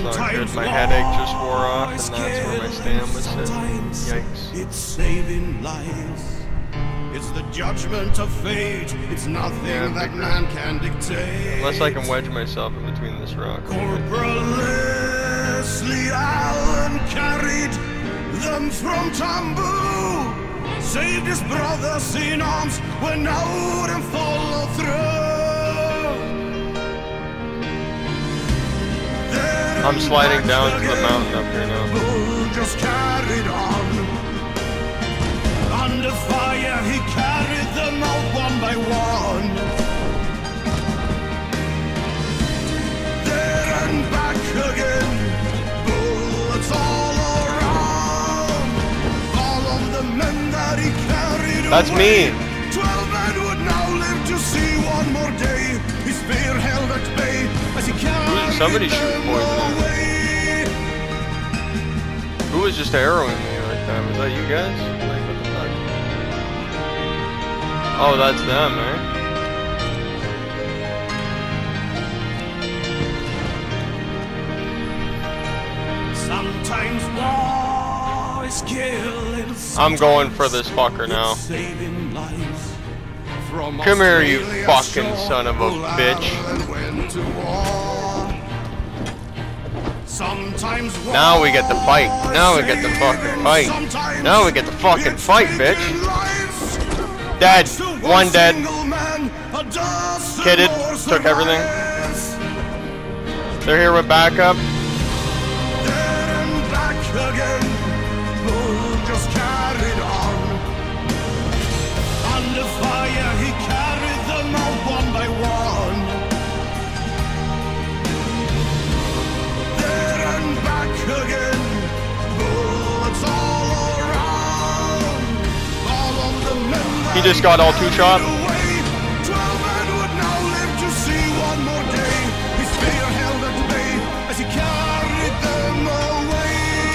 not good. My headache just wore off, and that's where my stamina was sitting. Yikes. It's saving lives. It's the judgment of fate. It's nothing that man can dictate. Unless I can wedge myself in between this rock. Corporal Leslie Allen carried them from Tambu. Saved his brothers in arms when out and follow through. I'm sliding down to the mountain up here now. Just carried on. Under fire he carried them out one by one. There and back again. Bullets all around. All of the men that he carried That's away. me. 12 men would now live to see one more day. His spear held at bay as he carried Somebody shoot poison. Who was just arrowing me like that? Was that you guys? Like, what the fuck? Oh, that's them, eh? Sometimes war is killing. I'm going for this fucker now. Come here, you fucking son of a bitch. Now we get the fight. Now we get the fucking fight. Now we get the fucking fight, bitch. Dead. One dead. Kitted. Took everything. They're here with backup. Just carried on. Under fire he carried them out one by one. There and back again. Bullets all around. All of the men. He just got all two shot. 12 men would now live to see one more day. His spear held at bay as he carried them away.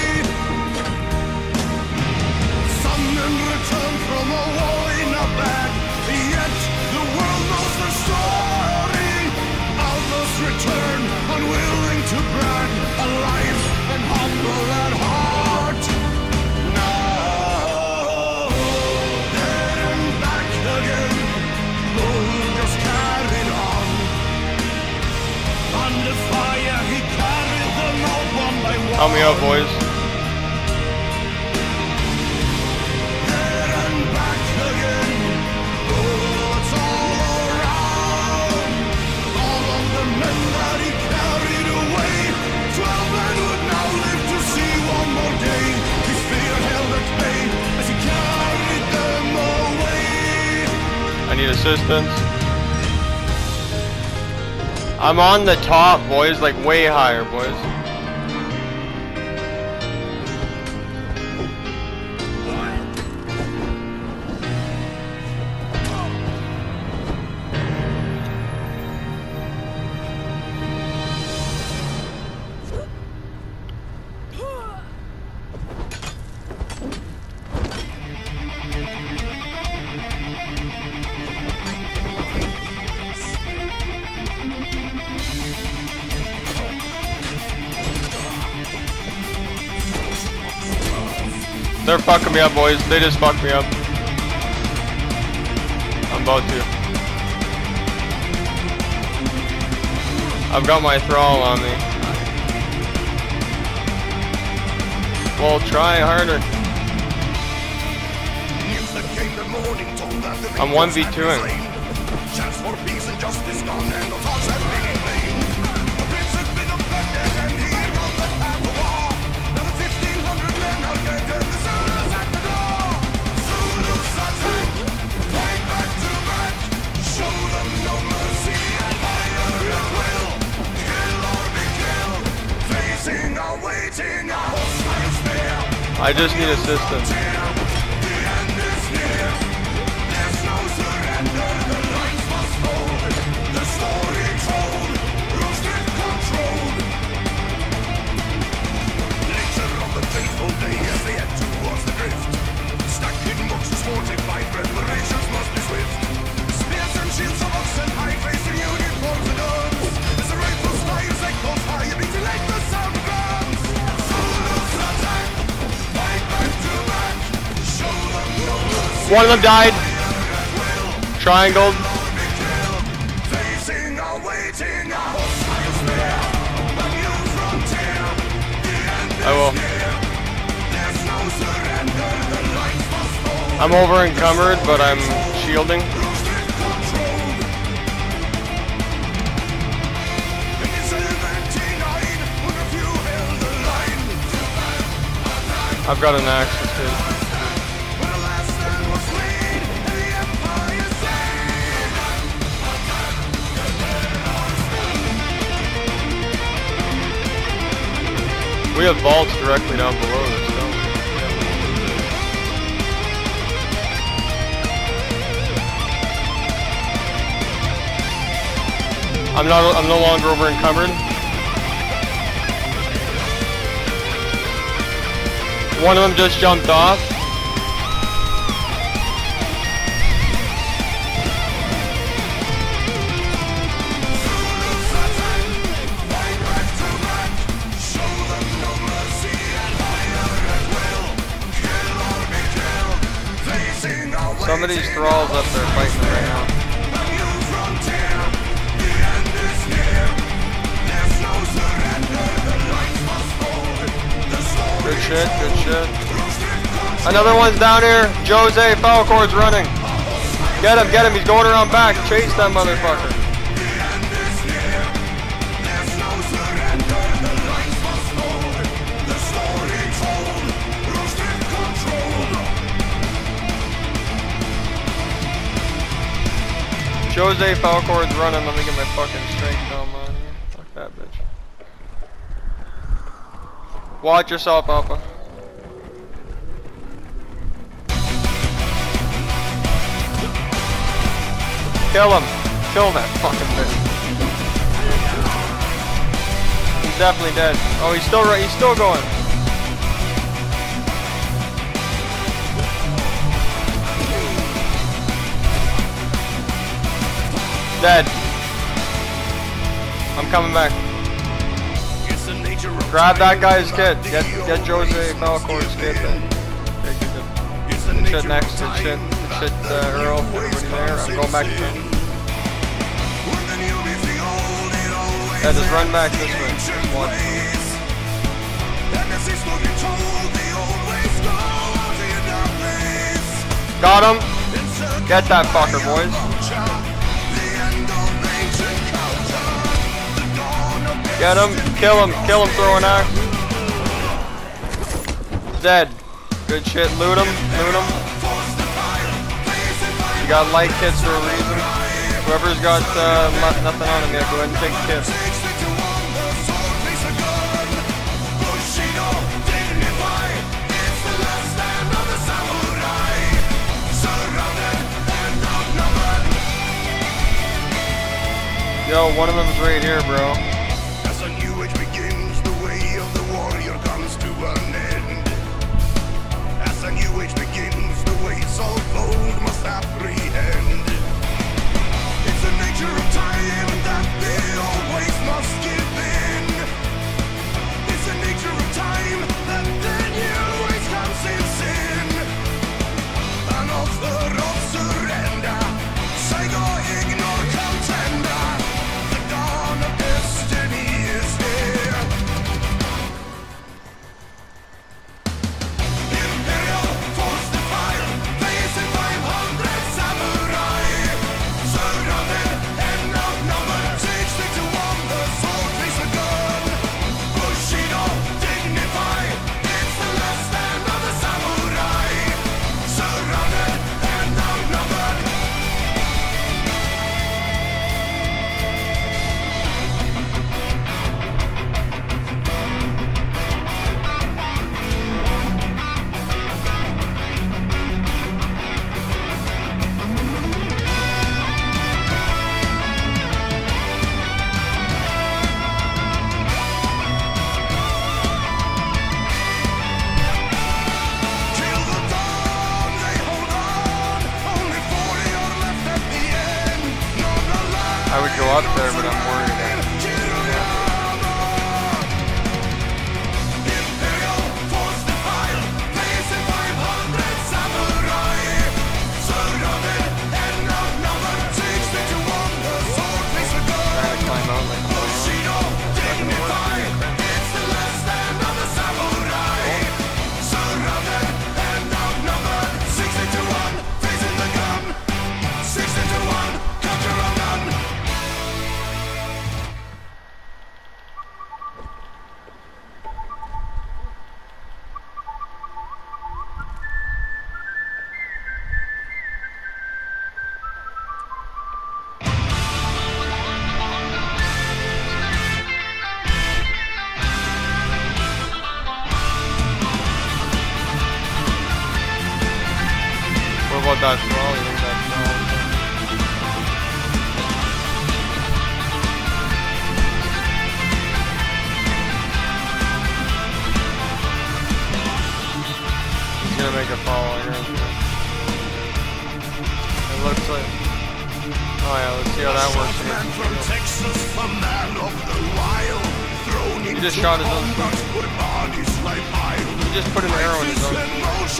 Return from a war in a bag, yet the world knows the story. Others return, unwilling to brag, alive and humble at heart. Now, there and back again, just carried on. Under fire, he carried them out one by one. Help me out, boys. I need assistance. I'm on the top, boys, like way higher, boys. They're fucking me up, boys. They just fucked me up. I'm about to. I've got my thrall on me. Well, try harder. I'm 1v2ing. Chance for peace and justice gone and the thoughts have been in vain. The prince has been offended and he wrote the path of war. Now the 1,500 men are dead and the Zulus at the door. Zulus attack, fight back to back. Show them no mercy and fire at will. Kill or be killed, facing or waiting a hostile spear. I just need assistance. Spears and shields of oxen high, facing uniforms and guns. As the rifles fire, they close high, beating like the sound of One of them died. Triangled. I will. I'm over encumbered, but I'm shielding. I've got an axe, that's good. We have vaults directly down below this, don't we? I'm no longer over encumbered. One of them just jumped off. Some of these thralls up there fighting right now. Good shit, good shit. Another one's down here. Jose Falcor's running. Get him, he's going around back. Chase that motherfucker. Jose Falcor's running. Let me get my fucking strength down, man. Fuck that bitch. Watch yourself, Alpha. Kill him. Kill that fucking bitch. He's definitely dead. Oh, he's still right. He's still going. Dead. I'm coming back. Grab that guy's kit. Get Jose Falcor's kit then. Okay, good shit next. Good shit. Good shit, Earl. Everybody there. I'm going back to him. Yeah, just run back this way. Watch. Got him. Get that fucker, boys. Get him, kill him, throw an axe. Dead. Good shit, loot him. You got light kits for a reason. Whoever's got nothing on him yet, go ahead and take the kit. Yo, one of them's right here, bro. Apprehend. It's the nature of time that they always must give in. It's the nature of time that then you always comes in sin. An offer of surrender, say go ignore contender. The dawn of destiny is here. Imperial force the fire, facing 500 samurai. Surrounded and outnumbered, 60 to 1, the sword face a gun. Bushido, dignified, it's the last stand of the samurai. Surrounded and outnumbered. Till the dawn, they hold on. Only 40 are left at the end. Not alive. I would go up there, but I'm worried. Imperial force the fire, facing 500 samurai. about that thrall. You think that thrall? He's gonna make a fall here. It looks like. Oh yeah, let's see how that works. He just shot his own foot. He just put an arrow in his own foot.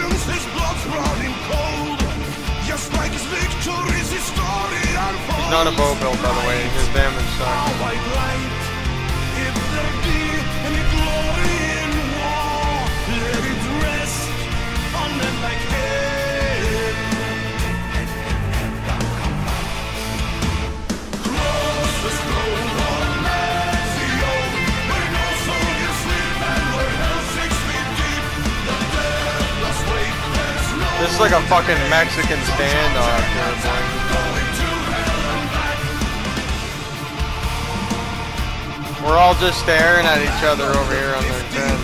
He's not a bow build, by the way. His damage sucks. This is like a fucking Mexican standoff here, boy. We're all just staring at each other over here on their tent.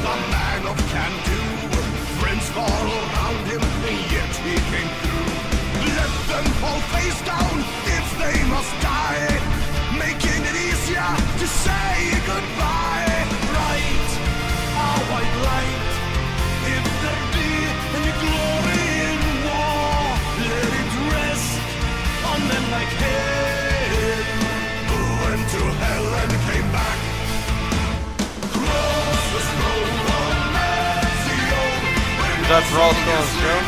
Friends fall around him, and yet he came through. Let them fall face down if they must die, making it easier to say goodbye. Right, our white light, if there be any glory in war, let it rest on men like him who went to hell and came back. Is that thrall still on show?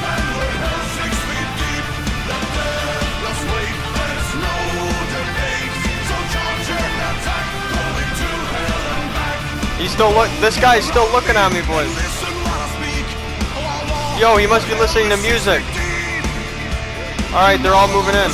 He's still this guy's still looking at me, boys. Yo, he must be listening to music. Alright, they're all moving in.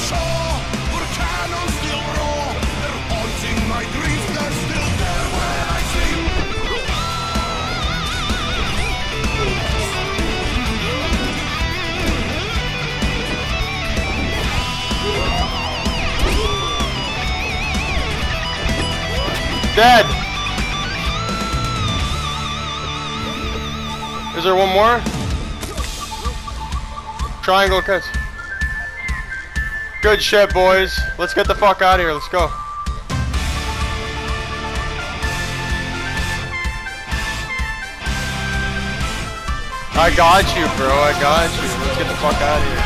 Dead! Is there one more? Triangle cuts. Good shit, boys. Let's get the fuck out of here. Let's go. I got you, bro. I got you. Let's get the fuck out of here.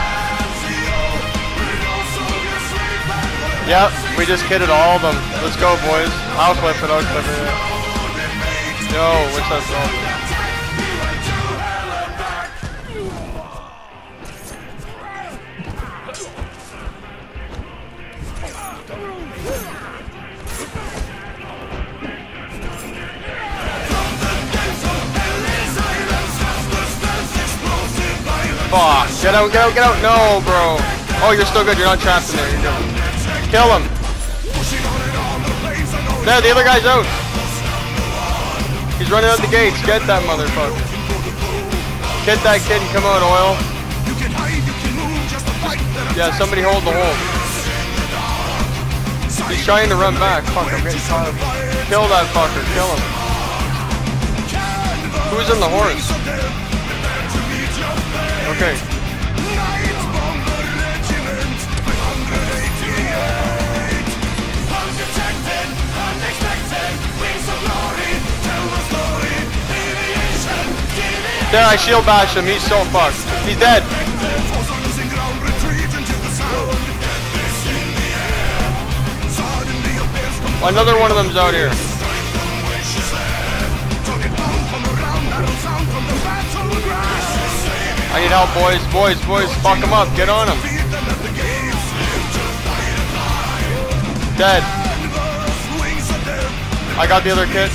Yep, we just kidded all of them. Let's go, boys. I'll clip it. I'll clip it. Yo, what's that song? Fuck. Get out, get out, get out. No, bro. Oh, you're still good. You're not trapped in there. You're good. Kill him. There, the other guy's out. He's running out the gates. Get that motherfucker. Get that kid and come out, Oil. Yeah, somebody hold the hole. He's trying to run back. Fuck, I'm getting caught. Kill that fucker. Kill him. Who's in the horse? Okay. There, I shield bashed him. He's so fucked. He's dead. Another one of them's out here. I need help, boys. Boys. Fuck him up. Get on him. Dead. I got the other kid.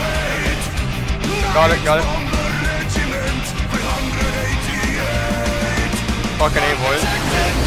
Got it. Fucking A, boys.